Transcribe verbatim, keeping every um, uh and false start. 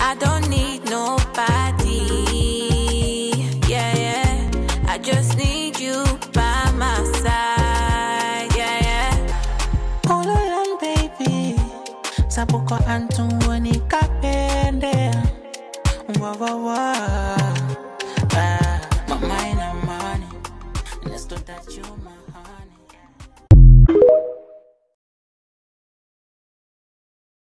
I don't need nobody. Yeah, yeah. I just need you by my side. Yeah, yeah. All along, baby. Sabuko antungoni kapende. Wah, wah, wah. Ah, my mind and money. Let's do that, you, my